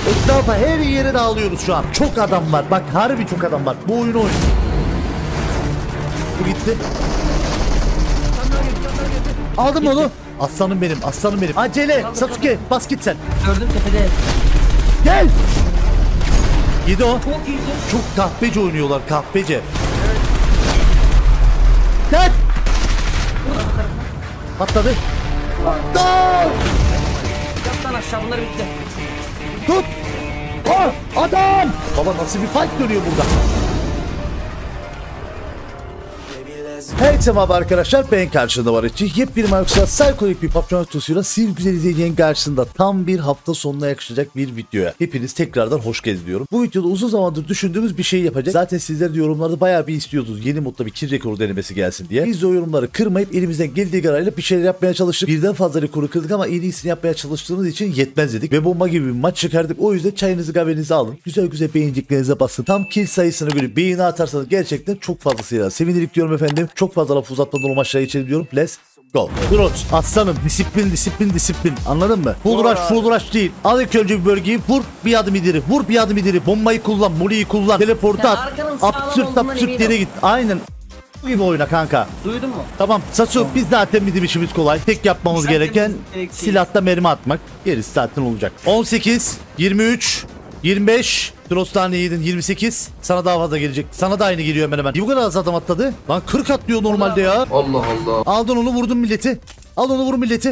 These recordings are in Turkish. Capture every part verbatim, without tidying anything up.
Etrafa her yere dağılıyoruz şu an. Çok adam var. Bak harbi çok adam var. Bu oyunu oyun. Bu gitti. Aldım gitti. Onu. Aslanım benim. Aslanım benim. Acele. Kaldır, Sasuke. Kaldır. Bas git sen. Gördüm tepede. Gel. Yedi o. Çok iyisin. Çok kahpece oynuyorlar. Kahpece. Evet. Gel. Patladı. Dur. Yaptan aşağı bunlar bitti. Tut. Oh, adam. Baba nasıl bir fight dönüyor burada? Herkese merhaba arkadaşlar, ben karşında var için yepyeni Marks'a psikolojik bir patron tutusuyla siz güzel izleyeceğin karşısında tam bir hafta sonuna yakışacak bir videoya hepiniz tekrardan hoş geldiniz diyorum. Bu videoda uzun zamandır düşündüğümüz bir şey yapacak. Zaten sizler de yorumlarda bayağı bir istiyordunuz yeni modda bir kill rekoru denemesi gelsin diye. Biz de o yorumları kırmayıp elimizden geldiği kadarıyla bir şeyler yapmaya çalıştık. Birden fazla rekoru kırdık ama en iyisini yapmaya çalıştığımız için yetmez dedik ve bomba gibi bir maç çıkardık. O yüzden çayınızı kahvenizi alın, güzel güzel beğeniciklerinize basın. Tam kill sayısına göre beğeni atarsanız gerçekten çok fazlasıyla sevinirik diyorum efendim. Çok fazla laf uzatmadan o maçlara geçelim diyorum. Let's go. Grot, aslanım, disiplin, disiplin, disiplin. Anladın mı? Full rush, full rush değil. Al ilk önce bir bölgeyi, vur bir adım ileri, vur bir adım ileri. Bombayı kullan, moliyi kullan, teleportu at. Absürt absürt yere git. Aynen. Gibi oyna kanka. Duydun mu? Tamam Sasu, biz zaten bizim işimiz kolay. Tek yapmamız zaten gereken silahta mermi atmak. Gerisi zaten olacak. on sekiz, yirmi üç, yirmi beş. Dross tane yedin, yirmi sekiz. Sana daha fazla gelecek. Sana da aynı geliyor hemen hemen. Niye bu kadar az adam atladı? Lan kırk atlıyor normalde ya. Allah Allah. Aldın onu, vurdun milleti. Al onu, vur milleti.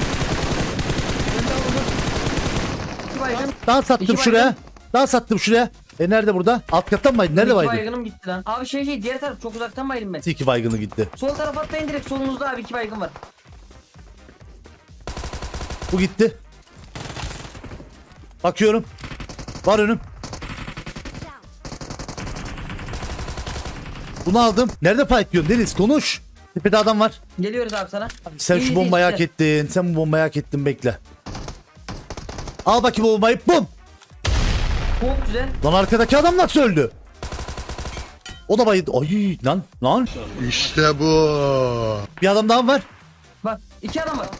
Daha sattım şuraya. Daha sattım şuraya. E nerede burada? Alt kattan mı? Nerede baydın? İki baygınım gitti lan. Abi şey şey diğer taraf çok uzaktan baydım ben. İki baygını gitti. Sol tarafa atlayın direkt, solunuzda abi iki baygın var. Bu gitti. Bakıyorum. Var önüm. Bunu aldım. Nerede fight diyorsun Deniz? Konuş. Tepede adam var. Geliyoruz abi sana. Sen İyi, şu bombayı işte. hak ettin. Sen bu bombayı hak ettin, bekle. Al bakayım bombayı. Bum. Çok güzel. Lan arkadaki adam nasıl öldü? O da bayıldı. Ay lan lan. İşte bu. Bir adam daha var. Bak iki adam var.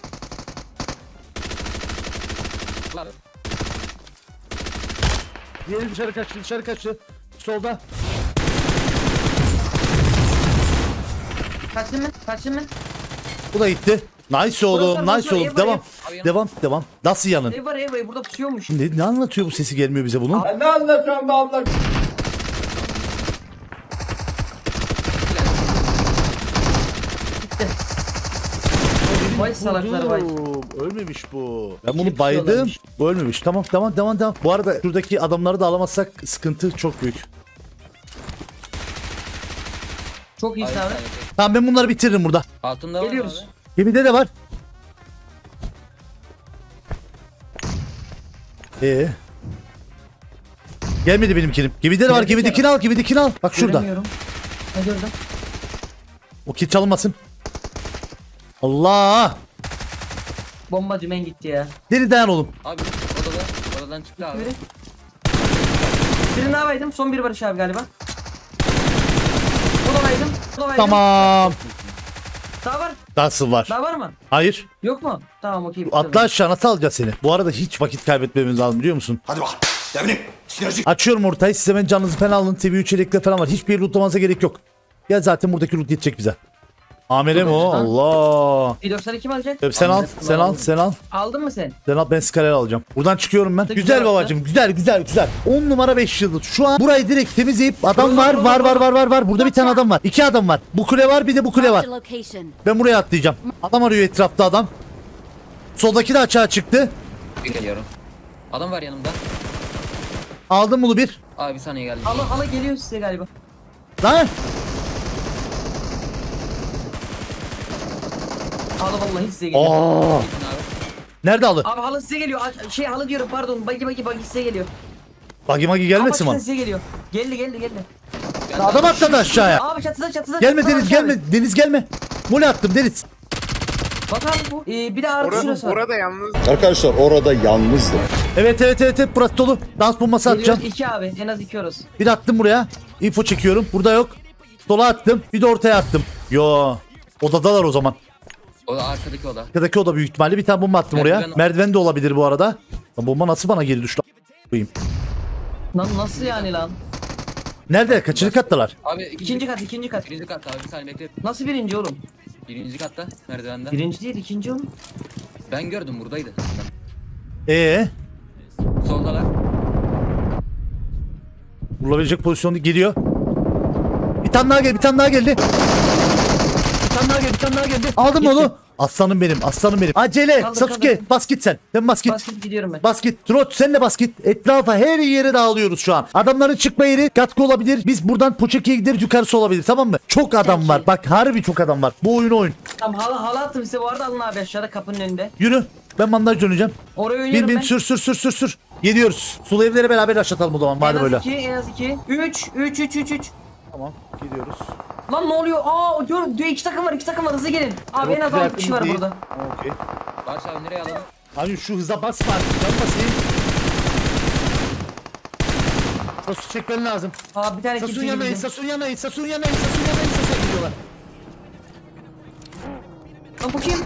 Diğeri dışarı kaçtı, dışarı kaçtı. Solda. Kaçtın mı? Kaçtın mı? Bu da gitti. Nice oğlum, Burası, nice burası, oğlum. ev var, Devam. ev. Devam, devam. Nasıl yanın? Ev var ev var, burada pusuyormuş. Ne, ne anlatıyor bu, sesi gelmiyor bize bunun? Ne anlatıyorsun be abla? Gitti. Vay salaklar vay. Ölmemiş bu. Ben İki bunu baydım. pusuyorlarmış. Bu ölmemiş. Tamam tamam tamam tamam. Bu arada şuradaki adamları da alamazsak sıkıntı çok büyük. Çok iyisin abi. Tamam, ben bunları bitiririm burada. Altında var Geliyoruz. abi. Gemide de var. Ee. Gelmedi benimkinim. Gemide de var. Geldi Gemidekini al. Gemidekini al. Bak şurada. Göremiyorum. Ha gördüm. O kill çalınmasın. Allah. Bomba dümen gitti ya. Deli dayan oğlum. Abi odada, odadan çıktı abi. Yürü. Birini daha baydım. Son bir Barış abi galiba. O da baydım. O da baydım. Tamam. Daha var. Nasıl var? Daha var mı? Hayır. Yok mu? Tamam okey. Atla aşağı, nasıl alacağız seni? Bu arada hiç vakit kaybetmememiz lazım, biliyor musun? Hadi bak. Devrim. Sinerjik. Açıyorum ortayı. Siz hemen canınızı falan alın. Seviye üç yelekler falan var. Hiçbir yeri lootlamanıza gerek yok. Ya zaten buradaki loot yetecek bize. Amele mi o? Allah. bir doksan iki mi alacak? Sen al, sen al, sen al. Aldın mı sen? Sen al, ben Skarel alacağım. Buradan çıkıyorum ben. Güzel Güzel yaptın. babacım, güzel güzel güzel. on numara beş yıldız. Şu an burayı direkt temizleyip adam var, var var var var var. Burada bir tane adam var. İki adam var. Bu kule var, bir de bu kule var. Ben buraya atlayacağım. Adam arıyor etrafta adam. Soldaki de açığa çıktı. Bir geliyorum. Adam var yanımda. Aldım bunu bir. Abi bir saniye geldi. Hala hala geliyor size galiba. Lan. Hala vallahi size geliyor. Aa. Abi. Nerede alı? Abi hala size geliyor. A- Şey hala diyorum pardon. Bagi bagi bagi size geliyor. Bagi magi gelmesin Ama mi? size geliyor. Geldi geldi geldi. Adam atladı aşağıya. Abi çatıda çatıda. Gelme çatıda Deniz, var abi. gelme. Deniz gelme. Mole attım Deniz. Bak abi bu. Ee, bir de ağrı şurası var. Orada yalnız. Arkadaşlar orada yalnızdım. Evet evet evet evet, burası dolu. Dans bombası atacağım. Geliyoruz iki abi. En az iki orası. Bir attım buraya. Info çekiyorum. Burada yok. Sola attım. Bir de ortaya attım. Yo. Odadalar o zaman. O da arkadaki oda. Arkadaki oda büyük ihtimalle. Bir tane bomba attım oraya. Merdiven- Merdiven de olabilir bu arada. Lan bomba nasıl bana geri düştü? koyayım. Lan nasıl yani lan? Nerede? Kaçıncı kattalar? Abi ikinci, İkinci kat ikinci kat. birinci katta abi bir saniye bekle. Nasıl birinci oğlum? Birinci katta merdivende. Birinci değil ikinci oğlum. Ben gördüm buradaydı. Ee, Soldalar. vurulabilecek pozisyonda geliyor. Bir tane daha geldi, bir tane daha geldi. Bir tane daha geldi, bir tane daha geldi. Aldım Gitti. onu. Aslanım benim, aslanım benim. Acele, Kaldır, Sasuke, kaldır. bas git sen. Sen bas git. Bas git gidiyorum ben. Bas git. Trot sen de bas git. Etrafa her yere dağılıyoruz şu an. Adamların çıkma yeri katkı olabilir. Biz buradan Poçeki'ye gideriz, yukarısı olabilir, tamam mı? Çok adam Peki. var. Bak harbi çok adam var. Bu oyunu oyun. Tamam hala hala attım size bu arada alın abi aşağıda kapının önünde. Yürü. Ben bandaj döneceğim. Oraya Bin oynuyorum bin ben. sür sür sür sür sür. Gidiyoruz. Sulu evlere beraber aşatalım o zaman. En Madem az öyle. iki en az iki. Üç üç üç üç üç. Tamam gidiyoruz. Lan ne oluyor? Aa diyor, diyor iki takım var iki takım var hızlı gelin. Abi en az altı kişi var burada. Okey. Barış abi nereye alalım? Hani şu hıza basma artık. Can basayım. Sasu çekmen lazım. Aa bir tane Sasun kimse yanayın, girdi. Sasun yanayın, Sasun yanayın, Sasun yanayın, Sasun gidiyorlar. Lan bu kim?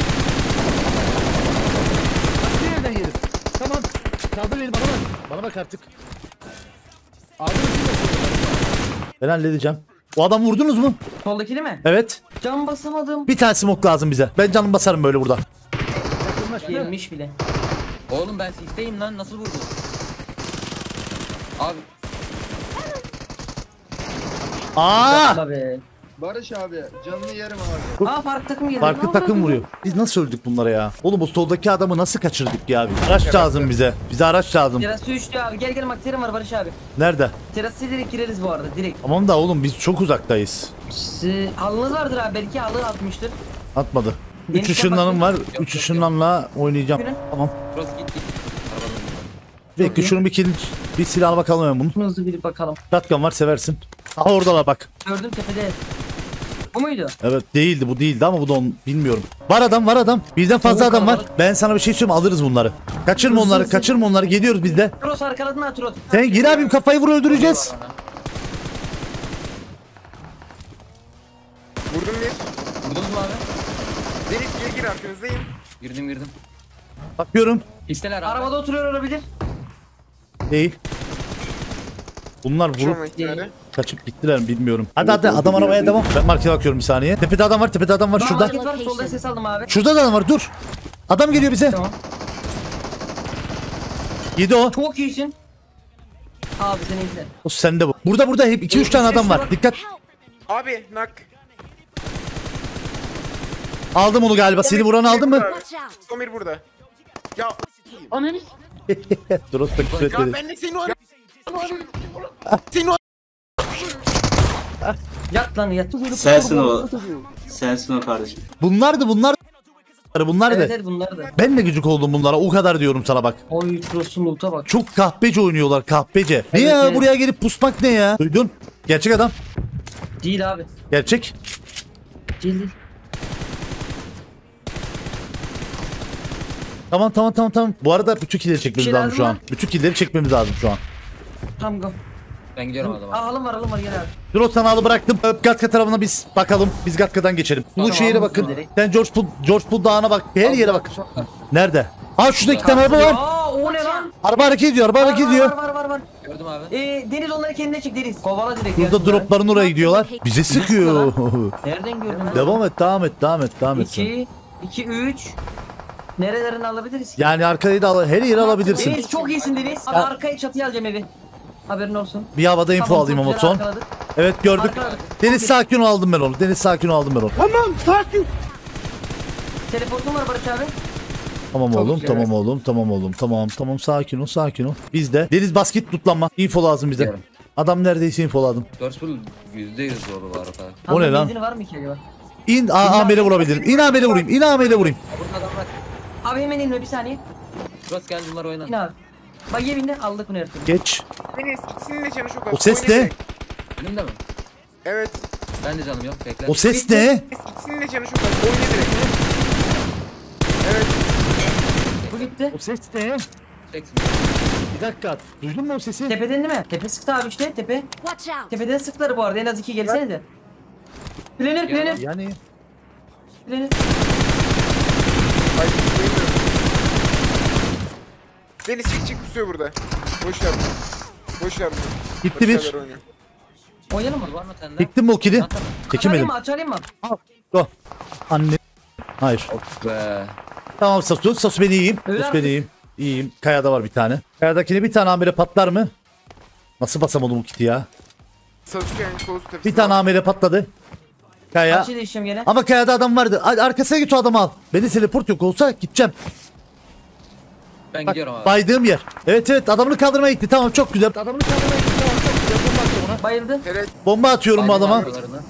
Bir yerden yedim. Tamam. Kaldır beni bana bak. Bana bak artık. Abi ben halledeceğim. O adamı vurdunuz mu? Soldakini mi? Evet. Can basamadım. Bir tane smoke lazım bize. Ben canım basarım böyle burada. Gelmiş bile. Oğlum ben sisteyim lan nasıl vurdu? Abi Aa! Abi. Barış abi canını yerim abi. Aa farklı takım geldi. Farklı Ne takım oldu? vuruyor. Biz nasıl öldük bunlara ya? Oğlum o soldaki adamı nasıl kaçırdık ya? Araç lazım bize. Bize araç lazım. Terası üçlü abi. Gel gel bakterim var Barış abi. Nerede? Terası direkt gireriz bu arada direkt. Tamam da oğlum biz çok uzaktayız. Siz, halınız vardır abi belki halı atmıştır. Atmadı. Üç Deniz ışınlanım var. kapatmış. Üç ışınlanla oynayacağım. Yürü. Tamam. cross git git. Arabanın Bekle iyi. şunun bir kill, bir silahına bakalım hemen bunun. Şunu hızlı bir bakalım. Shotgun var seversin. Aha oradalar bak. Gördüm tepede. Bu muydu? Evet değildi bu değildi ama bu da on, bilmiyorum. Var adam var adam. Bizden fazla Oo, adam var. kalabalık. Ben sana bir şey söyleyeyim alırız bunları. Kaçırma Hızlı onları hızlı. kaçırma onları geliyoruz biz de. Tross arkaladın ha Tross. Sen gir abim kafayı vur öldüreceğiz. Vurdum bir. Vurdunuz mu abi? Deniz gir gir arkanızdayım. Girdim girdim. Bakıyorum. İsteler abi. Arabada oturuyor olabilir. Değil. Bunlar Şurama vurup ihtimali. kaçıp gittiler mi bilmiyorum. Hadi hadi adam arabaya devam. Ben markete bakıyorum bir saniye. Tepede adam var tepede adam var şurada. Market var solda ses aldım abi. Şurada da adam var dur. Adam geliyor bize. Tamam. Yedi o. Çok iyisin. Abi sen iyisin. O sende bu. Burada burada hep iki üç tane adam var. Dikkat. Abi nak. Aldım onu galiba. Seni vuran aldın mı? Somir burada. Ya Dur o da küfür ya etmedi. ben de seni o Seni o Yat lan yat. Sensin o. Sensin o kardeşim. Bunlardı bunlar. Bunlar Evet da. evet bunlar da. Ben de gıcık oldum bunlara. O kadar diyorum sana bak. Oy Tross'un loot'a bak. Çok kahpece oynuyorlar kahpece. Ne Evet, ya evet. buraya gelip pusmak ne ya? Duydun? Gerçek adam. Değil abi. Gerçek. Değil değil. Tamam tamam tamam tamam. Bu arada bütün killeri çekmemiz Bir şey lazım lazım şu an. mı? Bütün killeri çekmemiz lazım şu an. Tamam go. Ben gidiyorum adama. Aa halım var halım var gel abi. Dur o sanalı bıraktım. Öp Gatka tarafına biz bakalım. Biz Gatka'dan geçelim. Bu Tamam, şehire bakın. direkt. Sen George Pool, George Pool Dağı'na bak. Her yere bak. Nerede? Aa şurada iki tane araba var. Aa o ne lan? Araba hareket ediyor. Araba hareket Var ediyor. var var var var. Gördüm abi. Ee, Deniz onları kendine çek Deniz. Kovala direkt. Burada gelsinler. dropların oraya gidiyorlar. Bize sıkıyor. Nereden gördün? lan? Devam et, devam et, devam et, devam et. sen. iki, iki, üç. Nerelerini alabiliriz ki? Yani arkayı da al, her yeri alabilirsin. Deniz çok iyisin Deniz. Abi Ya- arkaya çatıya alacağım evi. Haberin olsun. Bir havada info Tamam, alayım çok ama güzel son. arkaladık. Evet gördük. Arkaladık. Deniz sakin ol aldım ben onu. Deniz sakin ol aldım ben onu. Teleportum var Barış abi. Tamam Çok oğlum, güzel. tamam oğlum, tamam oğlum, tamam, tamam sakin ol, sakin ol. Bizde. Deniz basket tutlanma. Info lazım bize. Biliyorum. Adam neredeyse info lazım. Dörspül yüzde yüz doğru var o kadar. O ne Hamza lan? benzini var mı ki acaba? İn, aa, amele vurabilirim. İn amele vurayım, in amele vurayım. Burada adam var. Abi hemen inme bir saniye. Cross gel bunlar oyna. İn abi. Bak yebinde aldık bunu her türlü. Geç. Deniz ikisinin de canı çok az. O ses Oyna ne? direkt. Önümde mi? Evet. Ben de canım yok bekle. O ses ne? Deniz ikisinin de canı çok az. Oyna direkt. Evet. Bu gitti. O ses ne? Teksin. Bir dakika. Duydun mu o sesi? Tepeden değil mi? Tepe sıktı abi işte tepe. Watch out! Tepeden sıktılar bu arada en az iki gelsene de. Planör planör Yani planör. Ay duymuyorum. Deniz çık çık pusuyor burada. Boş ver. Boş ver. Gitti bir. Oynayalım mı? Var mı sende? Çektin mi o kili? Açalayım Çekemedim. mı? Açalayım mı? Go. Anne. Hayır. Be. Tamam Sasu. Sasu beni yiyeyim. Öyle Sasu beni artık. yiyeyim. İyiyim. Kayada var bir tane. Kayadakine bir tane amire patlar mı? Nasıl basamadım o kiti ya? Sasuke'nin sol tepesi. Bir tane amire patladı. Kaya. Açıyla işlem gene. Ama kayada adam vardı. Hadi arkasına git o adamı al. Beni teleport yok olsa gideceğim. Ben Bak, gidiyorum abi. baydığım yer. Evet evet adamını kaldırmaya gitti. Tamam çok güzel. Adamını kaldırmaya gitti. Tamam çok güzel. Bomba attım ona. Bayıldı. Tere Bomba atıyorum bu Baygın adama. arkalarına.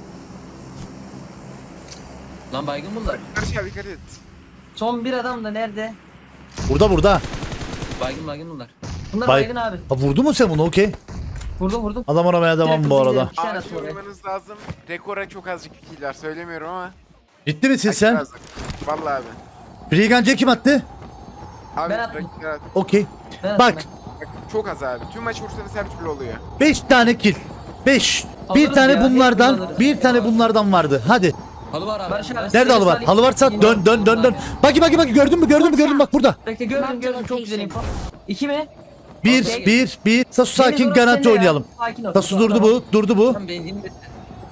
Lan baygın bunlar. Barış abi dikkat et. Son bir adam da nerede? Burada burada. Baygın baygın bunlar. Bunlar Bay- baygın abi. Ha, vurdu mu sen bunu? Okey. Vurdum vurdum. Adam aramaya devam Direkt bu hızlı arada. gidelim. Bir tane Acil atın oraya. oynamanız lazım. Rekora çok azıcık kill var. Söylemiyorum ama. Ciddi misin Acil sen? azıcık. Vallahi abi. Free Gun'cı kim attı? Abi Ben attım. rakipler at- Okey. Ben Bak. atayım bak, çok az abi. Tüm maç vursanız her türlü oluyor. beş tane kill. beş. Bir Alırız tane ya, hep bunlardan, alırız. bir tane bunlardan vardı. Hadi. Halı var abi. Barış abi. Nerede halı var? Halı varsa dön dön dön dön. Baki baki baki gördün mü? Gördün mü? Gördün mü? Bak burada. ben. Bekle gördüm gördüm çok güzel info. İki mi? Bir, Okey. bir, bir. Sasu sakin Deniz, orası garanti sende ya. oynayalım. Sakin ol. Sasu Tamam, durdu tamam. bu. Durdu bu. Tam benzin bitti.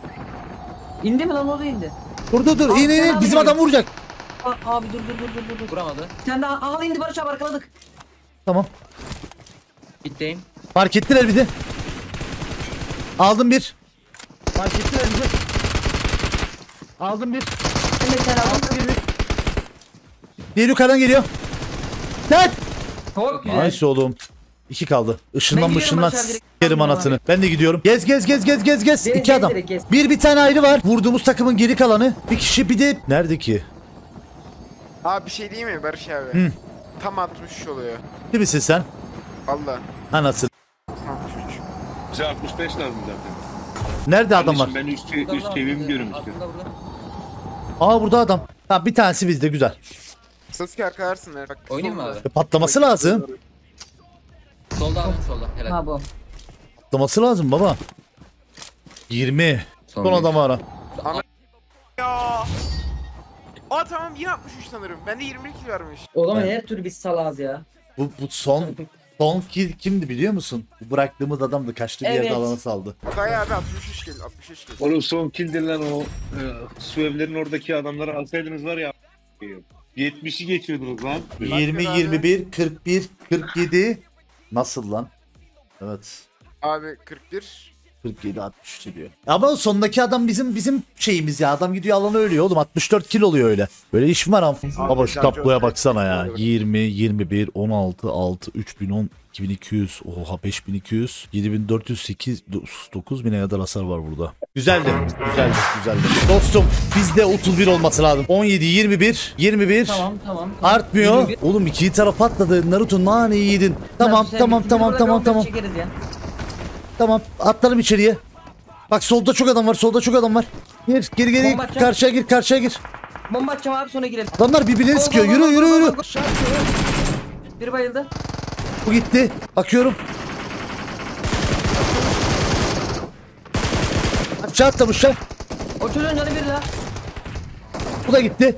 İndi mi lan o da indi. Durdu dur. Aa, İn in sen in. abi Bizim gel. adam vuracak. Aa, abi dur dur dur dur dur. dur. Vuramadı. Sen de aha indi Barış abi arkaladık. Tamam. Bitteyim. Fark ettiler bizi. Aldım bir. Fark ettiler bizi. Aldım bir. Ben de bir tane aldım. Diğer yukarıdan geliyor. Tek. Çok güzel. Nice oğlum. İki kaldı. Işınlan Ben gidiyorum mışınlan aşağı direkt. s**kerim anasını. Ben de gidiyorum. Gez gez gez gez gez gez. Gez, İki gez adam. direkt, gez. Bir bir tane ayrı var. Vurduğumuz takımın geri kalanı. Bir kişi bir de nerede ki? Abi bir şey değil mi Barış abi? Hı. Tam altmış üç oluyor. Değil misin sen? Vallahi. Anasını. altmış üç. Bize altmış beş lazım zaten. Nerede adam var? Kardeşim ben üst, Burada, üst burada, evimi burada. görmüştüm. Aklında burada. Aa burada adam. Ha bir tanesi bizde güzel. Sasuke arkalarsın. Bak, Oynayayım mı solda. abi? E, patlaması lazım. Solda abi solda. Helal. Ha bu. Patlaması lazım baba. yirmi. Son Son bir. adamı ara. Ya. Aa tamam yine altmış üç sanırım. Bende yirmi bir kill varmış. O zaman Evet. her türlü biz salağız ya. Bu, bu son son kill kimdi biliyor musun? Bu bıraktığımız adamdı. Kaçtı bir Evet. yerde alana saldı. Kay abi altmış üç kill. altmış üç kill. Oğlum son kill denilen o e, su evlerin oradaki adamları alsaydınız var ya yetmişi geçiyordunuz lan. yirmi, abi. yirmi bir, kırk bir, kırk yedi. Nasıl lan? Evet. Abi kırk bir. kırk yedi altmış üç diyor. Ama o sondaki adam bizim bizim şeyimiz ya. Adam gidiyor alana ölüyor oğlum. altmış dört kilo oluyor öyle. Böyle iş mi var am? Baba şu tabloya baksana ya. yirmi, yirmi bir, on altı, altı, üç bin on, iki bin iki yüz, oha beş bin iki yüz, yedi bin dört yüz sekiz, dokuz bine kadar hasar var burada. Güzeldi. Güzeldi. Güzeldi. Dostum bizde otuz bir olması lazım. on yedi, yirmi bir, yirmi bir. Tamam tamam. Artmıyor. yirmi bir. Oğlum iki taraf patladı. Naruto naneyi yedin. Tamam Sen tamam ikimiz tamam burada tamam bir tamam. çekeriz ya. Tamam atlarım içeriye. Bak solda çok adam var, solda çok adam var. Gir, gir, gir, Bomba atacağım. karşıya gir, karşıya gir. Bomba atacağım abi sonra girelim. Adamlar birbirlerini Go, sıkıyor. go, Yürü, go, yürü, go, yürü. go, go. Bir bayıldı. Bu gitti. Bakıyorum. Aşağı atlamışlar. O çocuğun canı bir la. Bu da gitti.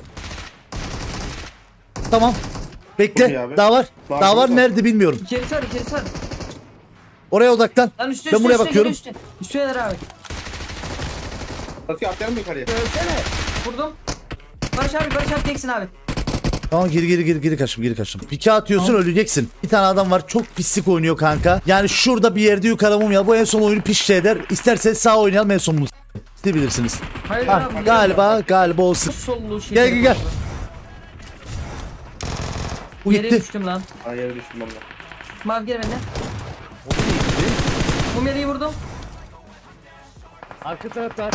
Tamam. Bekle. Okey abi. Daha var. Var, Daha var var. nerede bilmiyorum. İçerisi var içerisi var. Oraya odaklan. Lan üstte Ben üstte buraya üstte, bakıyorum. Üstte üstte neler abi. Sasuke atlayalım mı yukarıya? Ölsene. Vurdum. Barış abi Barış abi teksin abi. Tamam geri geri geri geri kaçtım geri kaçtım. Pike atıyorsun öleceksin. Bir tane adam var çok pislik oynuyor kanka. Yani şurada bir yerde yukarı mum ya. Bu en son oyunu pişti eder. İsterseniz sağ oynayalım en sonunu. Siz bilirsiniz. Hayır Ha, abi. galiba galiba o sık. Sollu şey. Gel gel gel. Bu Yere gitti. düştüm lan. Ha yere düştüm ben de. Mavi gel benimle. Bu meleği vurdum. Arka tarafta.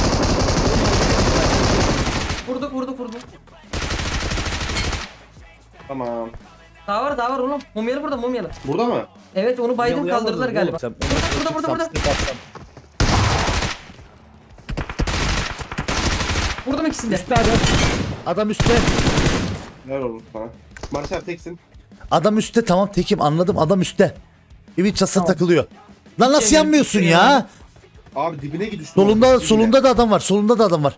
Vurduk vurduk vurduk. Tamam. Daha var daha var oğlum. Mumyalı burada mumyalı. Burada mı? Evet onu baydım kaldırdılar galiba. Sen- Burada burada burada. Vurdum ikisini de. Üstte adam. Adam üstte. Ver oğlum sana. Barış abi teksin. Adam üstte tamam tekim anladım adam üstte. Evin çatısına Tamam. takılıyor. Lan nasıl Şey, yanmıyorsun şey ya? yani. Abi dibine git düştü. Solunda Dibine. solunda da adam var. Solunda da adam var.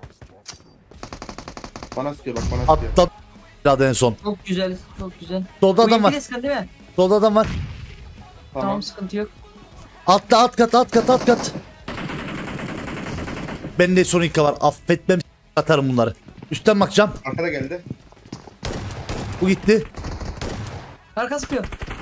Bana sıkıyor bak bana sıkıyor. Atladı en son. Çok güzel çok güzel. Solda Bu adam var. İngiliz kan değil mi? Solda adam var. Tamam, Tamam. sıkıntı yok. Altta alt kat alt kat alt kat. Bende Sonic'a var. Affetmem atarım bunları. Üstten bakacağım. Arkada geldi. Bu gitti. Arka sıkıyor.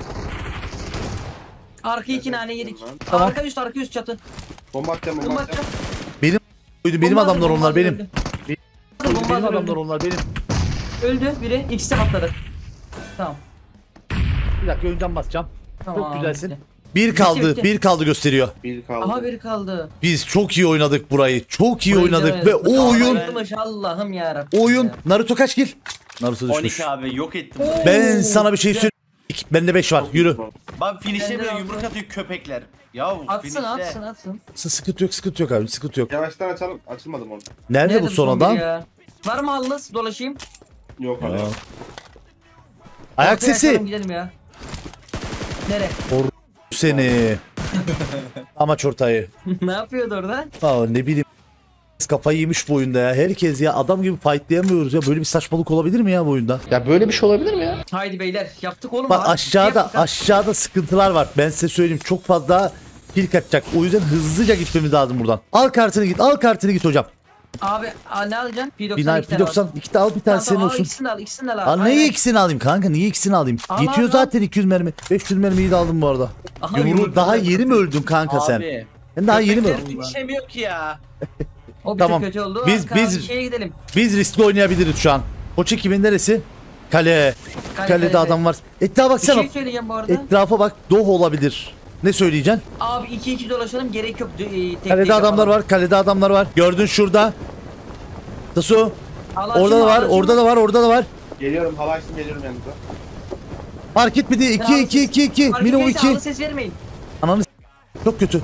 Arka iki nane yedik. Tamam. Arka üst arka üst çatı. Bomba atacağım bomba Bomba atacağım. atacağım. Benim, benim Bomba adamlar atıyor, onlar bomba benim. atıyor, Benim, öldü. Bomba benim atıyor, adamlar öldü. onlar benim. Öldü biri. İkisi de patladı. Tamam. Bir dakika önden basacağım. Tamam. güzelsin. bitti. Bir kaldı, bitti. bir kaldı gösteriyor. Bir kaldı. Aha biri kaldı. Biz çok iyi oynadık burayı. Çok iyi Burayı oynadık da ve o oyun Allah'ım, Allah'ım yarabbim. oyun ya. Naruto kaç kill? Naruto on düşmüş. iki abi yok ettim. Ben sana bir şey söyleyeyim. Bende beş var. Yürü. Bak finişlemiyor Bende yumruk altı. atıyor köpekler. Ya Atsın finişle. atsın atsın. Sıkıntı yok, sıkıntı yok abi. Sıkıntı yok. Yavaştan açalım. Açılmadım orada. Nerede, Nerede bu son son biri adam? ya? Var mı halınız? Dolaşayım. Yok Aa. abi. Ayak Ortaya sesi. açalım, gidelim ya. Nere? Seni. Amaç ortayı. Ne yapıyordu orada? Aa, ne bileyim. Kafayı yemiş bu oyunda ya. Herkes ya adam gibi fightlayamıyoruz ya. Böyle bir saçmalık olabilir mi ya bu oyunda? Haydi beyler yaptık oğlum. Bak abi. aşağıda Yaptık ha. aşağıda sıkıntılar var. Ben size söyleyeyim çok fazla pil kaçacak. O yüzden hızlıca gitmemiz lazım buradan. Al kartını git. Al kartını git hocam. Abi a, ne alacaksın? P doksan Bina iki tane P doksan var. iki de al bir tane Tamam, senin tamam, al, olsun. ikisini de al ikisini de al. Al Hayır, neyi ikisini alayım kanka? Niye ikisini alayım? Al, Yetiyor al, zaten iki yüz mermi. beş yüz mermiyi de aldım bu arada. Aha, Yumruğu yumruk daha güzel. yeni mi öldün kanka sen? Abi. Sen daha yeni mi? Köpekler finişlemiyor ki ya. O bir Tamam. tık kötü oldu. Biz- Az kaldı, biz- şeye gidelim. Biz riskli oynayabiliriz şu an. Koç ekibin neresi? Kale. Kale, Kalede kale. adam var. Etrafa Bir baksana. şey söyleyeceğim bu arada. Etrafa bak. Doh olabilir. Ne söyleyeceksin? Abi iki iki dolaşalım, gerek yok. E, tek Kalede tek adamlar yapalım. var. Kalede adamlar var. Gördün şurada. Tasu. Al, Orada açın, da var. al, Orada açın. da var. Orada da var. Geliyorum hava açtım geliyorum yanınıza. Fark etmedi. Sen iki al iki ses- iki iki. Fark Minimum etmeyse iki. al, ses vermeyin. Ananı s- çok kötü.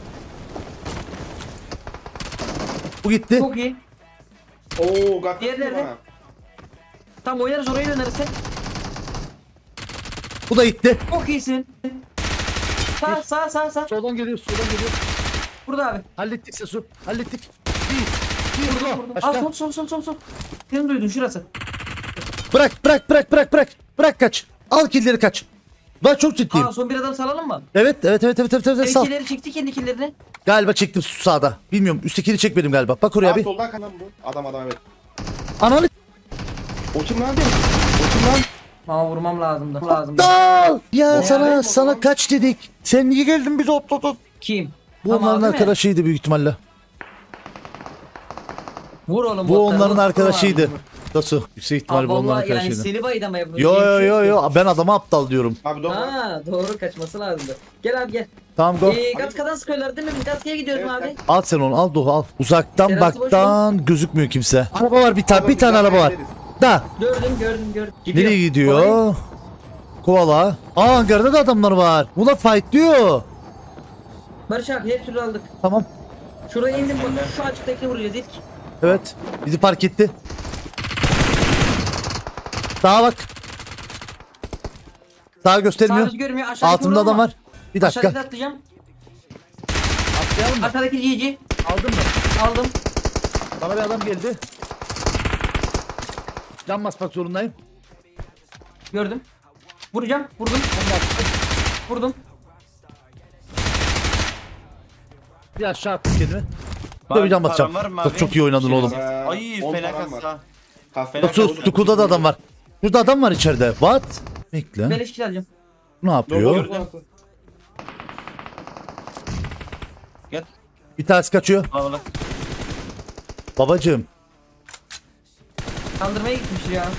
Bu gitti. Çok iyi. Oo gat Diğer nerede? bana. Tam oynarız, oraya döneriz sen. Bu da gitti. Çok iyisin. Sağ sağ sağ sağ. Soldan geliyor. Soldan geliyor. Burada abi. Hallettik Sesu. Hallettik. Burada burada. Al son son son son son. Seni duydun şurası. Bırak bırak bırak bırak bırak. Bırak kaç. Al killeri kaç. Ben çok ciddiyim. Aa, son bir adam salalım mı? Evet evet evet evet evet, evet. Sağ. Ekileri çekti, kendi killerini. Galiba çektim sağda. Bilmiyorum üsttekini çekmedim galiba. Bak oraya Aa, bir. soldan kalan bu. Adam adam evet. Ananı O kim lan? O kim lan? Aa, vurmam lazımdı. Lazımdı. dal. Ya Ne sana yani? sana kaç dedik. Sen niye geldin bizi otladın? Kim? Bu Tamam, onların değil mi? arkadaşıydı büyük ihtimalle. Vur oğlum. Bu botları, onların vur, arkadaşıydı. vur. Nasıl? Yüksek ihtimalle Aa, bu onların vallahi yani arkadaşıydı. seni baydı ama yapıyor. Yo yo yo yo ben adama aptal diyorum. Abi dok var. Ha, doğru, kaçması lazımdı. Gel abi gel. Tamam go. Ee, Gatka'dan sıkıyorlar değil mi? Gatka'ya gidiyoruz Evet, abi. evet. Al sen onu al Dohu al. Uzaktan Terası boş baktan gözükmüyor kimse. Araba var bir tane bir tane araba var. Da. Gördüm gördüm gördüm. Nereye Kolay. gidiyor? Kovala. Aa hangarda da adamlar var. Buna fight diyor. Barış abi her türlü aldık. Tamam. Şuraya indim bak, şu açıktakini vuracağız ilk. Evet. Bizi fark etti. Sağa bak. Sağa göstermiyor. Sağımız görmüyor, aşağıdaki Altında vuralım adam mı? var. Bir dakika. Aşağıdaki atlayacağım. Atlayalım mı? Aşağıdaki G G. Aldın mı? Aldım. Bana bir adam geldi. Can basmak zorundayım. Gördüm. Vuracağım. Vurdum. Vurdum. Bir aşağı attım kendimi. Abi, Bir can basacağım. param var mı Çok, abi? çok iyi oynadın Şey- oğlum. Ay on fena param var. kasa. Kastı. Sus, Suku'da da adam var. Burada adam var içeride. What? Bekle. Beleş kill alacağım. Ne yapıyor? Gördüm. Gel. Bir tanesi kaçıyor. Al bak. Babacığım. Kaldırmaya gitmiş ya.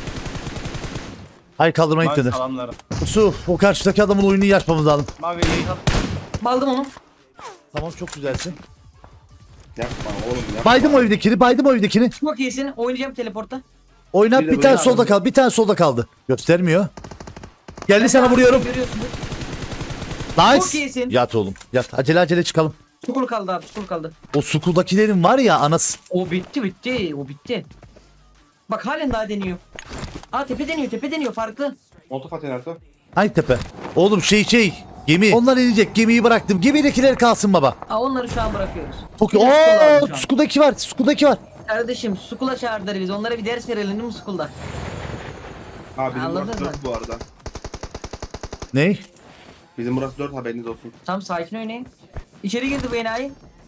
Hayır kaldırmaya Mavi gitmedi. salamları. Su o karşıdaki adamın oyununu iyi açmamız lazım. Mavi yayın al. Aldım onu. Tamam çok güzelsin. Yapma oğlum yapma. Baydım o evdekini baydım o evdekini. Çok iyisin. Oynayacağım teleporta. Oynat Bir de bir, böyle tane lazım. solda kaldı. Bir tane solda kaldı. Göstermiyor. Geldi sana vuruyorum. Görüyorsunuz. Çok Nice. iyisin. Yat oğlum. Yat. Acele acele çıkalım. Sukul kaldı abi, sukul kaldı. O sukuldakilerin var ya anası. O bitti bitti. O bitti. Bak halen daha deniyor. Aa, tepe deniyor, tepe deniyor, farklı. Motof atın Erto. Hangi tepe? Oğlum şey şey. Gemi. Onlar inecek. Gemiyi bıraktım. Gemidekiler kalsın baba. Aa, onları şu an bırakıyoruz. Çok Bir de sukul Ooo aldım şu an. Sukudaki var. Sukudaki var. Kardeşim sukula çağırdılar biz. Onlara bir ders verelim değil mi sukulda? Abi bizim Anladın burası mı? dört bu arada. Ney? Bizim burası dört, haberiniz olsun. Tamam sakin oynayın. İçeri girdi bu enayi.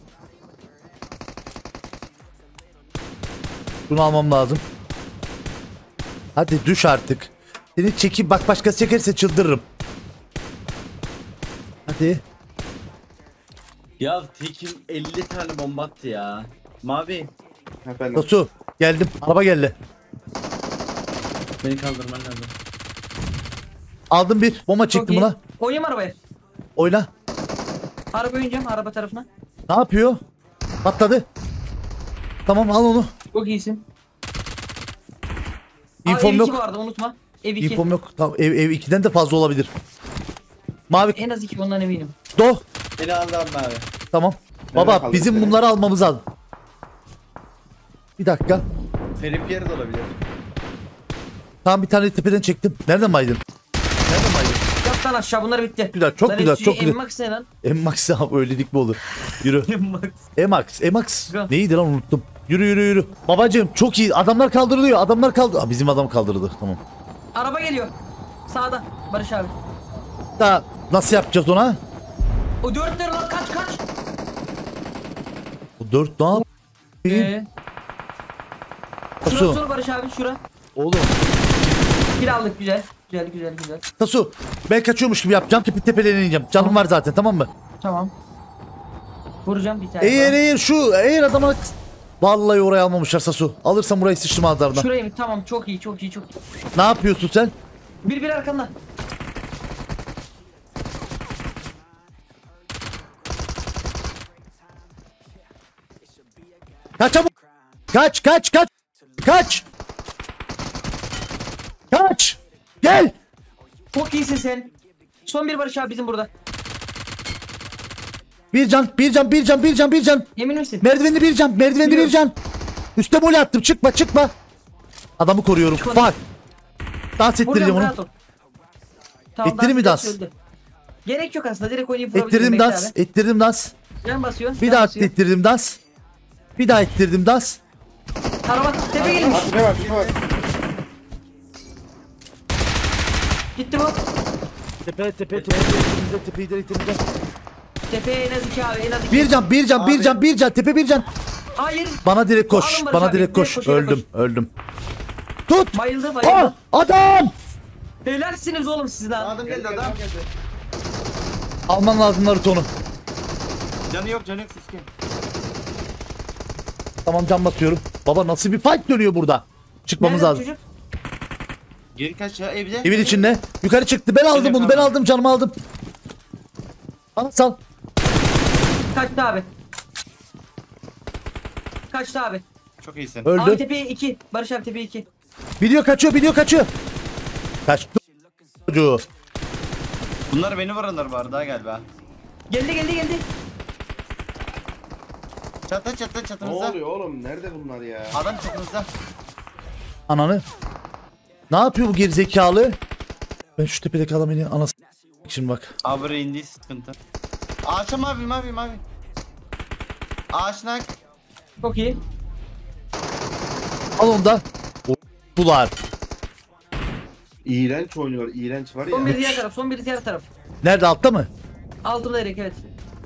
Bunu almam lazım. Hadi düş artık. Seni çekip bak, başkası çekerse çıldırırım. Hadi. Ya tekim elli tane bomba attı ya. Mavi. Efendim. Tosu geldim. Araba geldi. Beni kaldırman lazım. Aldım bir. Bomba Çok çektim iyi. buna. Oynayayım arabaya. Oyna. Araba oynayacağım araba tarafına. Ne yapıyor? Patladı. Tamam, al onu. Çok iyisin. İnfom Aa, ev yok. iki vardı unutma. Ev iki. İnfom yok. Tamam, ev, ev ikiden de fazla olabilir. Mavi. En az iki ondan eminim. Do. Beni aldı abi mavi. Tamam. Nereden Baba kaldın bizim seni? bunları almamız lazım. Bir dakika. Ferip yeri de olabilir. Tamam, bir tane tepeden çektim. Nereden baydın? Nereden baydın? Yat lan aşağı bunlar bitti. Güzel, çok Lan güzel, hepsi çok güzel. Emmax ne lan? Emax abi, öylelik mi olur? Yürü. Emmax. Emax, Emax. Go. Neydi lan, unuttum. Yürü yürü yürü. Babacığım çok iyi. Adamlar kaldırılıyor. Adamlar kaldı. Aa, bizim adam kaldırıldı. Tamam. Araba geliyor. Sağda. Barış abi. Daha nasıl yapacağız ona? O dörtleri lan kaç kaç. Bu dört ne yapayım? Ee, şura Tasu. sor Barış abi şura. Oğlum. Bir aldık güzel. Güzel güzel güzel. Tasu. Ben kaçıyormuş gibi yapacağım. Tepe tepelerine ineceğim. Canım var zaten, tamam mı? Tamam. Vuracağım bir tane. Eğer daha. eğer şu eğer adama vallahi oraya almamışlar Sasu. Alırsam burayı sıçtım ağızlarına. Şuraya mı? Tamam çok iyi çok iyi çok iyi. Ne yapıyorsun sen? Bir bir arkanda. Kaç çabuk. Kaç kaç kaç. Kaç. Kaç. Gel. Çok iyisin sen. Son bir Barış abi bizim burada. Bir can, bir can, bir can, bir can, bir can. Emin misin? Merdivenli bir can, merdivenli bir Biliyorum. can. Üste mole attım. Çıkma, çıkma. Adamı koruyorum. Çıkmadı. Bak. Dans ettireceğim Vuracağım onu. rahat ol. Tamam, Ettirir mi dans dans? öldü. Gerek yok aslında direkt oynayıp vurabilirim. Ettirdim Bekle dans, abi. ettirdim dans. Can basıyor. Bir can daha basıyor. ettirdim dans. Bir daha ettirdim dans. Araba tepe gelmiş. Tipe bak, tipe bak. Gitti bu. Tepe, tepe, tepe, tepemize, tepeyi de tepemize. Tepeye en az iki abi en az iki. Bir can, bir can, bir can, bir can, tepe bir can. Hayır. Bana direkt koş, Alın Barış bana abi, direkt direkt koş. koş, yere Öldüm, öldüm. Tut! Bayıldı Ah! bayıldı. Adam! Helalsiniz oğlum siz lan. Adam geldi adam. Alman lazım Naruto'nu. Canı yok canı yok Sasuke. Tamam, can basıyorum. Baba nasıl bir fight dönüyor burada? Çıkmamız Nerede lazım. çocuk? Geri kaç ya evde. Evin içinde. Yukarı çıktı. Ben aldım bunu. Ben aldım. Canımı aldım. Bana sal. Kaçtı abi. Kaçtı abi. Çok iyisin. Abi Öldü. tepeye iki. Barış abi tepeye iki. Biliyor kaçıyor. Biliyor kaçıyor. Kaçtı. Çocuğu. Bunlar beni vuranlar var daha galiba. Geldi geldi geldi. Çatı çatı Ne çatımızda. oluyor oğlum? Nerede bunlar ya? Adam çatımızda. Ananı. Ne yapıyor bu gerizekalı? Ben şu tepedeki adamın yine anası. Şimdi bak. Abi indi sıkıntı. Ağaça mavi mavi mavi. Ağaçnak. Çok iyi. Al onu da. Bular. İğrenç oynuyor, iğrenç var Son ya. biri diğer taraf. Son biri diğer taraf. Nerede, altta mı? Altımda direkt evet.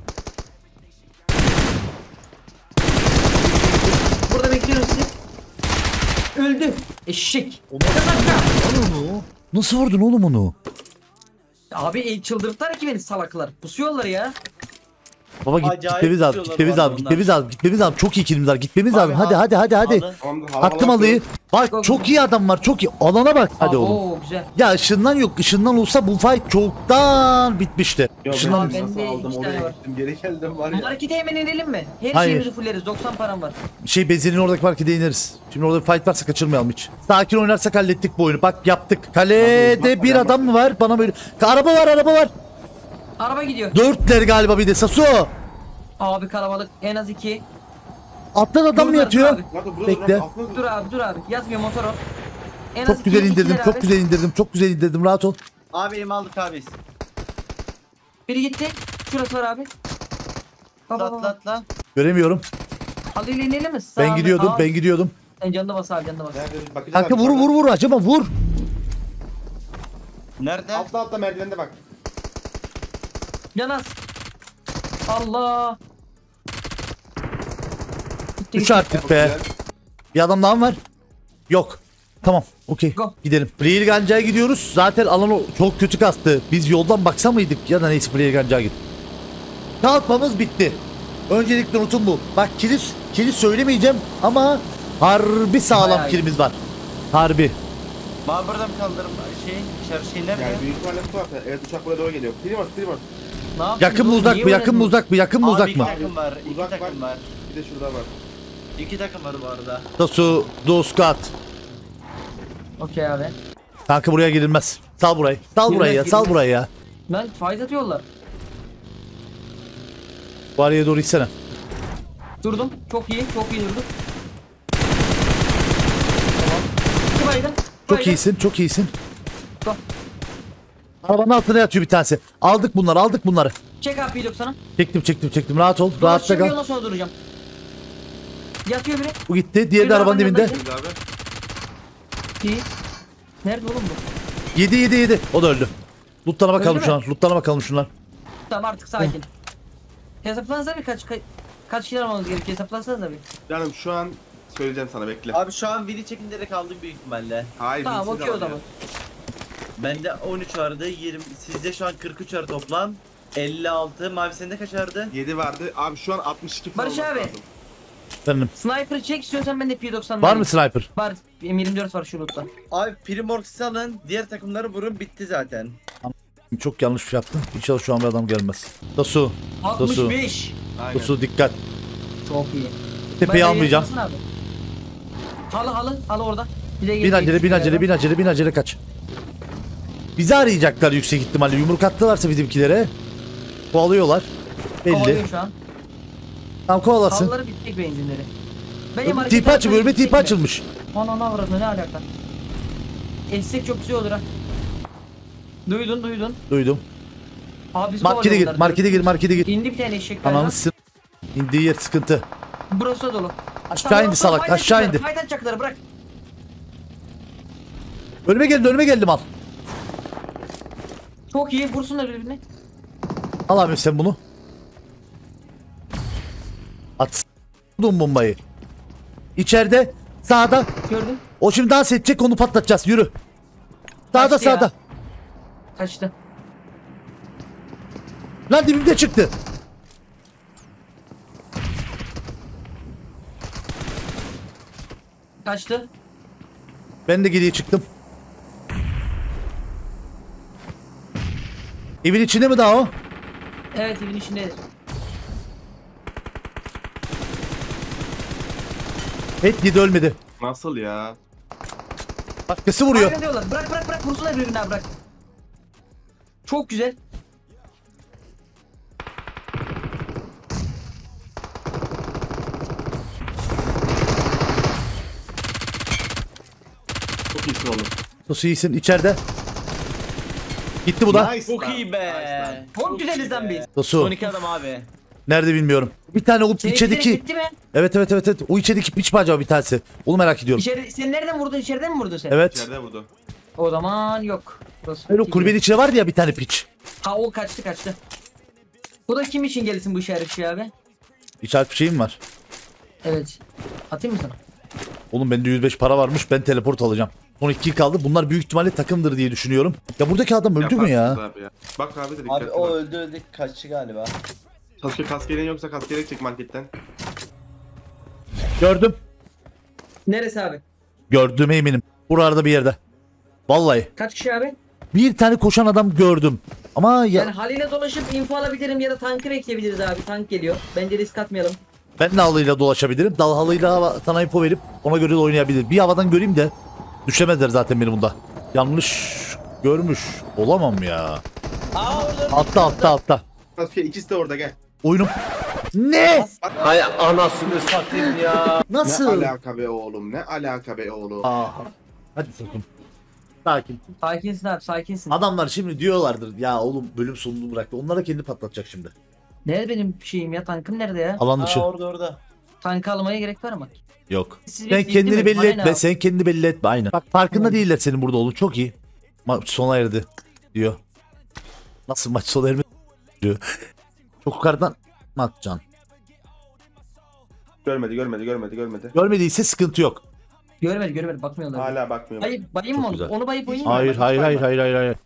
Burada bekliyorum sizi. Öldü. Eşek. Onu. Nasıl vurdun oğlum onu? Abi e, çıldırttılar ki beni salaklar. Pusuyorlar ya. Baba git, Acayip gitmemiz lazım. tutuyorlar Gitmemiz bu lazım. adamlar. Gitmemiz lazım. Gitmemiz lazım. Çok iyi kilimiz var. Gitmemiz Abi, lazım. Hadi al. hadi hadi hadi. Aldı. Tamamdır, Attım alıyı. Bak Go, çok go. iyi adam var. Çok iyi. Alana bak. Hadi Aa, oğlum. Oo güzel. Ya ışından yok. Işından olsa bu fight çoktan bitmişti. Yok, Işından... ben Bende nasıl aldım iki tane oraya var. gittim, geri geldim var ya. Markete hemen inelim mi? Her Hayır. şeyimizi fulleriz. doksan param var. Şey, benzinin oradaki markete ineriz. Şimdi orada bir fight varsa kaçırmayalım hiç. Sakin oynarsak hallettik bu oyunu. Bak yaptık. Abi, Kalede uzatma, bir ben adam mı var? Bana böyle... Araba var, araba var. Araba gidiyor. Dörtler galiba bir de. Sasu. Abi kalabalık. En az iki. Alttan adam mı Dur, dur yatıyor? abi. Nato, burada Bekle. dur, altına dur. Dur abi dur abi. Yatmıyor motor o. En az Çok iki- güzel indirdim. ikiler Çok abi. güzel indirdim. Çok güzel indirdim. Rahat ol. Abi elim aldık abi. Biri gitti. Şurası var abi. Baba Atla baba. atla. Göremiyorum. Halıyla inelim mi? Ben Sağında- gidiyordum. Aa, Ben gidiyordum. Sen canına bas abi canına bas. Nerede? Bakacağız Kanka abi, vur yukarıda. vur vur. Acaba vur. Nerede? Atla atla merdivende bak. Canaz. Allah. Gitti, Üç gitti. artık be. Bir adam daha mı var? Yok. Tamam. Okey. Go. Gidelim. Player Ganca'ya gidiyoruz. Zaten alan o- çok kötü kastı. Biz yoldan baksa mıydık? Ya da neyse Player Ganca'ya git. Kalkmamız bitti. Öncelikle notum bu. Bak kilis, kilis söylemeyeceğim ama harbi sağlam Bayağı iyi. kilimiz var. Harbi. Bana burada mı kaldırım şey içeri şey nerede? Yani büyük ihtimalle bu tarafta. Evet uçak buraya doğru geliyor. Primus Primus. Ne yaptın Yakın mı oğlum? uzak Niye mı? Yakın mı oynadın? uzak mı? Yakın mı Abi uzak iki mı? takım var. iki Uzak takım var. var. Bir de şurada var. İki takım var bu arada. Dasu, Doskat. Okey abi. Kanka buraya girilmez. Sal burayı. Sal burayı ya. Girilmez, Sal girilmez. burayı ya. Ben fight atıyorlar. Bu araya doğru gitsene. Durdum. Çok iyi. Çok iyi durdum. Tamam. İki baygın. Çok baygın. iyisin. Çok iyisin. Go. Arabanın altına yatıyor bir tanesi. Aldık bunları. Aldık bunları. Çek abi P doksan'ı. Çektim çektim çektim. Rahat ol. Rahatta Dolaşacağım, kal. yoldan sonra duracağım. Yatıyor biri. Bu gitti. Diğeri Bir de arabanın arabanın dibinde. yanındaydı. Şimdi abi. İyi. Nerede oğlum bu? Yedi yedi yedi. O da öldü. Loot'lara bakalım Öldü şu mü? an. Loot'lara bakalım şunlar. Tamam artık sakin. Hesaplansanıza bir kaç kaç, kaç kilo almamız gerekiyor hesaplansanıza bir. Canım şu an söyleyeceğim sana bekle. Abi şu an Vili çekimleri kaldı büyük ihtimalle. Hayır. Tamam bilsiz okey o alacağız. zaman. Bende on üç vardı. yirmi sizde şu an kırk üç var toplam. elli altı. Mavi sende kaç vardı? yedi vardı. Abi şu an altmış iki falan Barış olması abi. lazım. Efendim. Sniper çek istiyorsan ben de P doksan Var mı sniper? Var. M yirmi dört var şu lootta. Abi Primorx'u alın. Diğer takımları vurun bitti zaten. Çok yanlış bir şey yaptım. İnşallah şu an bir adam gelmez. Dasu. altmış beş. Aynen. Dasu dikkat. Çok iyi. Tepeyi Ben de almayacağım. yayın yapsana abi. Halı halı halı orada. Bir de Bin geri- acele bin geri- acele bin acele bin acele kaç. Bizi arayacaklar yüksek ihtimalle. Yumruk attılarsa bizimkilere. Kovalıyorlar. Belli. Kovalıyor şu an. Tam kovalasın. Halıları bitecek benzinleri. Bence market Tipi açılmış. tarafına Ölme tipi gidecek mi? açılmış. Ana avradına ne alaka? Etsek çok güzel olur ha. Duydun duydun. Duydum. Abi biz Markete gir. Markete gir. Markete gir. İndi bir tane eşek galiba. Ananı s**. İndiği yer sıkıntı. Burası da dolu. Aşağı indi salak. fight Aşağı atacaklar, indi. Fight atacaklar bırak. Önüme geldi. Önüme geldi mal. Çok iyi vursunlar birbirini. Al abi sen bunu. At s**dum bombayı. İçeride. Sağda. Gördün. O şimdi dans edecek. Onu patlatacağız. Yürü. Sağda Kaçtı ya. sağda. Kaçtı. Lan dibimde çıktı. Kaçtı. Ben de geriye çıktım. Evin içinde mi daha o? Evet evin içindedir. Et yedi ölmedi. Nasıl ya? Başkası vuruyor. Aynen diyorlar. Bırak bırak bırak vursunlar birbirine abi, bırak. Çok güzel. Çok iyisin oğlum. Nasıl iyisin içeride. Gitti bu da. Nice Çok lan, iyi nice be. lan. Çok güzeliz lan biz. Nasıl? Son iki adam abi. Nerede bilmiyorum. Bir tane o Seninki içerideki. direkt gitti mi? Evet evet evet evet. O içerideki piç mi acaba bir tanesi? Onu merak ediyorum. İçeri, sen nereden vurdun? İçeriden mi vurdun sen? Evet. İçeride vurdu. O zaman yok. Burası Hayır o bitti. kulübenin içinde vardı ya bir tane piç. Ha o kaçtı kaçtı. Bu da kim için gelsin bu işaret şey abi? İçeride bir şeyim var. Evet. Atayım mı sana? Oğlum bende yüz beş para varmış, ben teleport alacağım. Son iki kaldı. Bunlar büyük ihtimalle takımdır diye düşünüyorum. Ya buradaki adam öldü mü ya? Yaparsınız abi ya. Bak abi de dikkatli Abi o bak. öldü öldü kaçtı galiba. Sasuke kaskelen yoksa kaskelek çek marketten. Gördüm. Neresi abi? Gördüğüme eminim. Buralarda bir yerde. Vallahi. Kaç kişi abi? Bir tane koşan adam gördüm. Ama ya Yani haliyle dolaşıp info alabilirim ya da tankı bekleyebiliriz abi. Tank geliyor. Bence risk atmayalım. ben de halıyla dolaşabilirim. Dal halıyla sana info verip ona göre de oynayabilirim. Bir havadan göreyim de düşemezler zaten beni bunda. Yanlış görmüş olamam ya. Aa orada. Altta altta altta. Sasuke ikisi de orada gel. Oyunum. Ne? Hay anasını satayım ya. Nasıl? Ne alaka be oğlum, ne alaka be oğlum. Aa. Hadi sakın. Sakin. Sakinsin abi sakinsin. Adamlar şimdi diyorlardır ya oğlum bölüm sonunu bıraktı. Onlara kendi patlatacak şimdi. Nerede benim şeyim ya? Tankım nerede ya? Alan dışı. Aa orada orada. Tankı almaya gerek var mı? Yok. Siz Sen bekleyin kendini değil mi? belli Aynen etme. abi. Sen kendini belli etme. Aynen. Bak farkında değiller senin burada olduğunu. Çok iyi. Maç sona erdi diyor. Nasıl maç sona ermedi? diyor. Çok yukarıdan mı atacaksın? Görmedi görmedi görmedi görmedi. Görmediyse sıkıntı yok. Görmedi görmedi bakmıyorlar. Hala bakmıyor. Bayıp bayayım Çok mı onu? güzel. Onu bayıp oynayayım mı? Hayır hayır hayır hayır hayır hayır.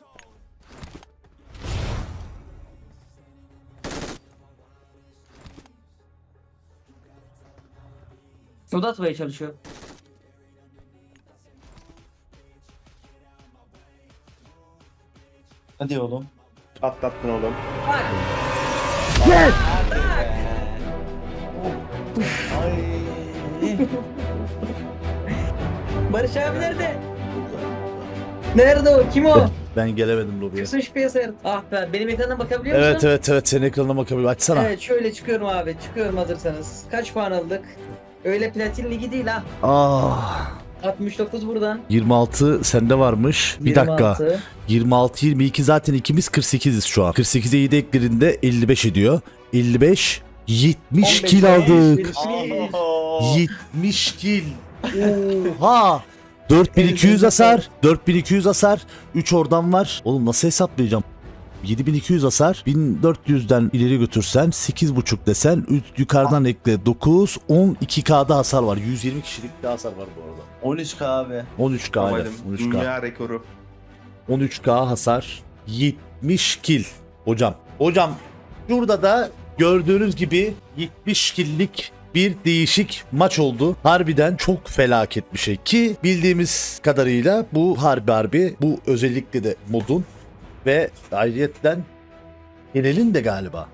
O da atmaya çalışıyor. Hadi oğlum. Atlattın oğlum. Bak. Barış abi nerede? Nerede o? Kim o? Ben gelemedim lobiye. Çıksın şu piyasaya. Ah be benim ekrandan bakabiliyor musun? Evet evet evet senin ekranına bakabilirim. Açsana. Evet şöyle çıkıyorum abi. Çıkıyorum hazırsanız. Kaç puan aldık? Öyle platin ligi değil ha. Ah. altmış dokuz buradan. yirmi altı sende varmış. Bir dakika. yirmi altı. yirmi altı yirmi iki zaten ikimiz kırk sekiziz şu an. kırk sekize yedi eklerinde elli beş ediyor. elli beş yetmiş on beş, kill aldık. yetmiş. yetmiş kill. Oha. dört bin iki yüz hasar. dört bin iki yüz hasar. üç oradan var. Oğlum nasıl hesaplayacağım? yedi bin iki yüz hasar. bin dört yüzden ileri götürsen sekiz buçuk desen üç yukarıdan ekle dokuz on iki K'da hasar var. yüz yirmi kişilik bir hasar var bu arada. on üç K abi. on üç K ile. Babaydım. on üç K. Dünya rekoru. on üç K hasar. yetmiş kill. Hocam. Hocam şurada da gördüğünüz gibi yetmiş kill'lik bir değişik maç oldu. Harbiden çok felaket bir şey ki bildiğimiz kadarıyla bu harbi harbi bu özellikle de modun ve ayrıyetten genelin de galiba.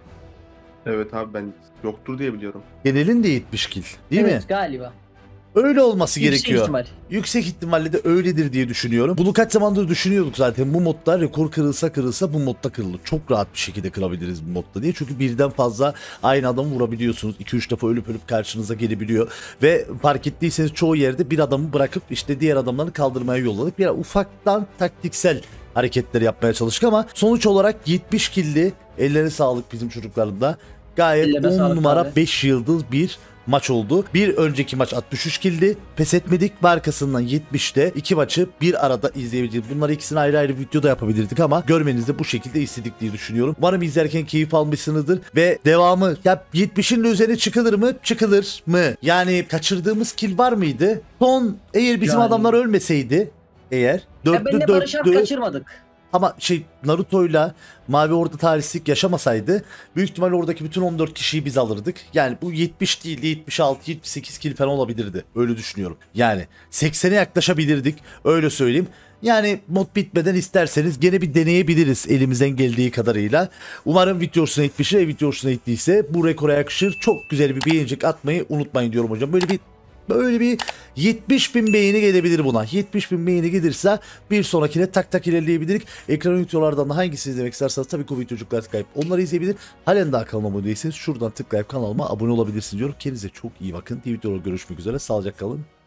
Evet abi ben yoktur diye biliyorum. Genelin de yetmiş kill değil Evet mi? galiba. Öyle olması Yüksek gerekiyor. ihtimal. Yüksek ihtimalle de öyledir diye düşünüyorum. Bunu kaç zamandır düşünüyorduk zaten. Bu modda rekor kırılsa kırılsa bu modda kırılır. Çok rahat bir şekilde kırabiliriz bu modda diye. Çünkü birden fazla aynı adamı vurabiliyorsunuz. iki üç defa ölüp ölüp karşınıza gelebiliyor. Ve fark ettiyseniz çoğu yerde bir adamı bırakıp işte diğer adamları kaldırmaya yolladık. Bir ufaktan taktiksel hareketler yapmaya çalıştık ama sonuç olarak yetmiş killi, ellerine sağlık bizim çocukların da. Gayet Ellerine on sağlık numara abi. beş yıldız bir maç oldu. Bir önceki maç altmış üç kildi. Pes etmedik ve arkasından yetmişte iki maçı bir arada izleyebiliriz. Bunları ikisini ayrı ayrı videoda yapabilirdik ama görmenizi bu şekilde istedik diye düşünüyorum. Umarım izlerken keyif almışsınızdır ve devamı ya yetmişin de üzerine çıkılır mı? Çıkılır mı? Yani kaçırdığımız kill var mıydı? Son eğer bizim Yani. adamlar ölmeseydi eğer Ya benimle dörtlü Barış abi dörtlü kaçırmadık. ama şey Naruto'yla Mavi Ordu talihsizlik yaşamasaydı büyük ihtimalle oradaki bütün on dört kişiyi biz alırdık. Yani bu yetmiş değil yetmiş altı yetmiş sekiz kill falan olabilirdi. Öyle düşünüyorum. Yani seksene yaklaşabilirdik. Öyle söyleyeyim. Yani mod bitmeden isterseniz gene bir deneyebiliriz elimizden geldiği kadarıyla. Umarım video hoşuna gitmiştir. Video hoşuna gittiyse bu rekora yakışır. Çok güzel bir beğenicik atmayı unutmayın diyorum hocam. Böyle bir Böyle bir yetmiş bin beğeni gelebilir buna. yetmiş bin beğeni gelirse bir sonrakine tak tak ilerleyebilirik. Ekran videolardan da hangisini izlemek isterseniz tabii ki o videocuklar tıklayıp onları izleyebilir. Halen daha kanalıma abone değilseniz şuradan tıklayıp kanalıma abone olabilirsiniz diyorum. Kendinize çok iyi bakın. Diğer videolarda görüşmek üzere. Sağlıcakla kalın.